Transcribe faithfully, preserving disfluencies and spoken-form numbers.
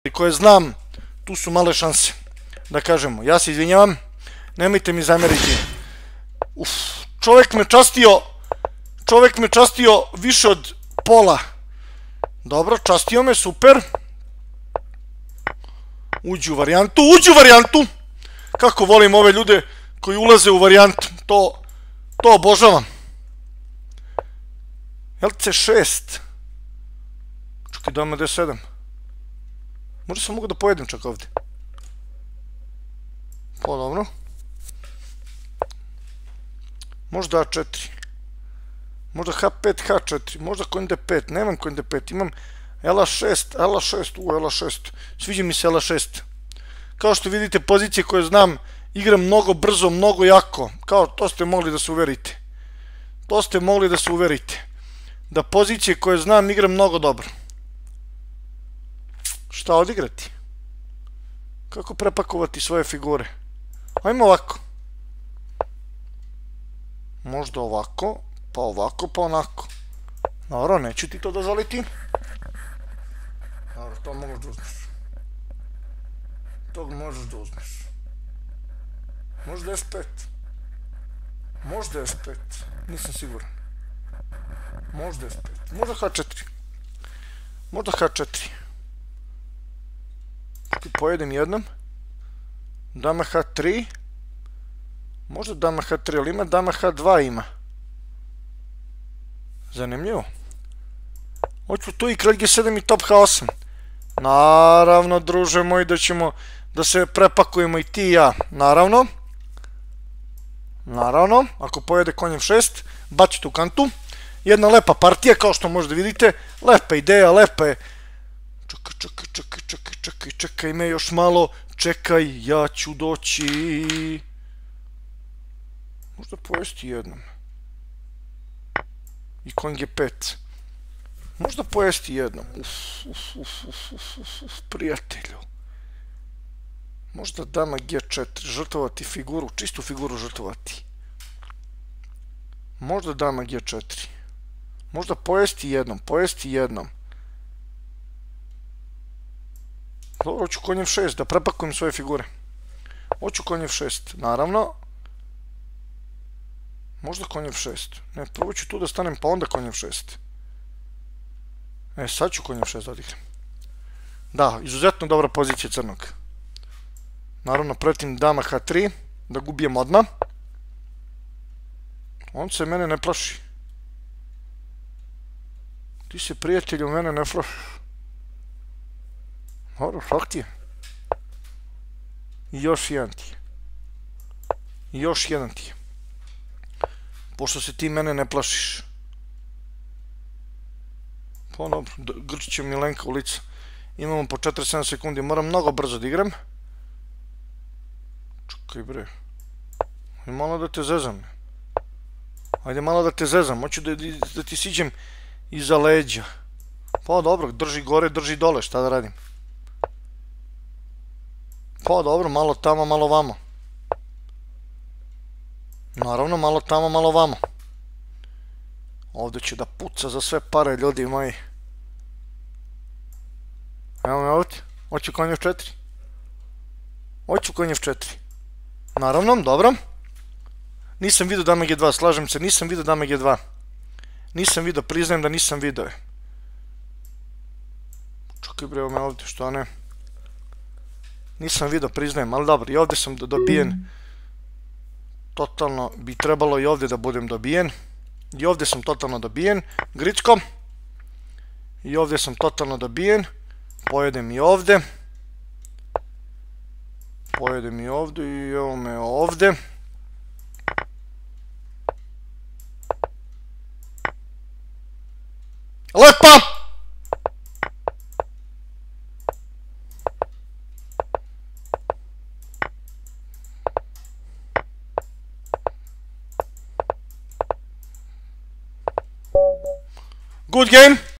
koje znam, tu su male šanse. Da kažemo, ja se izvinjavam, nemojte mi zameriti. Uf, čovek me častio, čovek me častio više od pola. Dobro, častio me, super. Uđi u varijantu, uđi u varijantu! Kako volim ove ljude koji ulaze u varijantu, to, to obožavam. L C šest. Čekaj, dama D sedam. Možda sam mogu da pojedem čak ovdje. Pa dobro. Možda A četiri. Možda H pet, H četiri. Možda konj D pet. Nemam konj D pet. Imam L A šest. L A šest. U, L A šest. Sviđa mi se L A šest. Kao što vidite, pozicije koje znam, igram mnogo brzo, mnogo jako. Kao, to ste mogli da se uverite. To ste mogli da se uverite. Da pozicije koje znam, igram mnogo dobro. Šta odigrati? Kako prepakovati svoje figure? Ajmo ovako. Možda ovako, pa ovako, pa onako. Dobro, neću ti to dozvoliti. Dobro, to možeš da uzmeš. Tog možeš da uzmeš. Možda F pet. Možda F pet. Nisam siguran. Možda F pet. Možda H četiri. Možda H četiri. Pojedem jednom. Dama H tri. Možda dama H tri, ali ima dama H dva ima. Zanimljivo. Hoću tu i kralj G sedam i top H osam. Naravno, druže moji, da ćemo da se prepakujemo i ti i ja. Naravno. Naravno, ako pojede konjem šest, bacite u kantu. Jedna lepa partija, kao što možete vidite. Lepa ideja, lepa je. Čekaj, čekaj, čekaj, čekaj, čekaj, čekaj me još malo. Čekaj, ja ću doći. Možda pojesti jednom. I konj G pet. Možda pojesti jednom. Uf, uf, uf, uf, uf, uf, uf, prijatelju. Možda dama G četiri, žrtvovati figuru, čistu figuru žrtvovati. Možda dama G četiri. Možda pojesti jednom, pojesti jednom. Dobro, hoću konj F šest, da prepakujem svoje figure. Hoću konj F šest, naravno. Možda konj F šest. Ne, prvo ću tu da stanem, pa onda konj F šest. E, sad ću konj F šest da odigram. Da, izuzetno dobra pozicija crnog. Naravno, pretim dama H tri, da gubijem odmah. On se mene ne plaši. Ti se, prijatelju, mene ne plašiš. Dobro, šak ti je. I još jedan ti je. I još jedan ti je. Pošto se ti mene ne plašiš. Pa dobro, grčit će Milenka u lica. Imamo po četrdeset sedam sekundi, moram mnogo brzo da igram. Čekaj bre. Ajde malo da te zezam. Ajde malo da te zezam, hoću da ti siđem iza leđa. Pa dobro, drži gore, drži dole, šta da radim? Pa dobro, malo tamo, malo vamo. Naravno, malo tamo, malo vamo. Ovdje će da puca za sve pare, ljudi moji. Evo me ovdje. Hoću konj F četiri. Hoću konj F četiri. Naravno, dobro. Nisam vidio dame G dva, slažem se, nisam vidio dame G dva. Nisam vidio, priznajem da nisam vidio. Čekaj bre, evo me ovdje, što ne? Nisam vidio, priznajem, ali dobro, i ovdje sam dobijen. Totalno bi trebalo i ovdje da budem dobijen. I ovdje sam totalno dobijen. Gricko. I ovdje sam totalno dobijen. Pojedem i ovdje. Pojedem i ovdje i evo me ovdje. Lepa! Good game.